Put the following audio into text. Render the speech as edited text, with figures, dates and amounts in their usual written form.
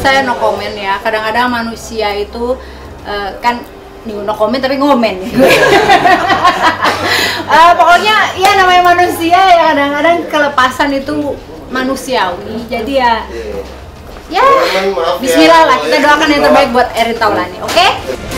saya no comment ya. Kadang-kadang manusia itu kan no comment tapi ngomen. Pokoknya ya namanya manusia ya, kadang-kadang kelepasan itu manusiawi. Jadi ya Bismillah lah, kita doakan yang terbaik buat Erin Taulani, oke?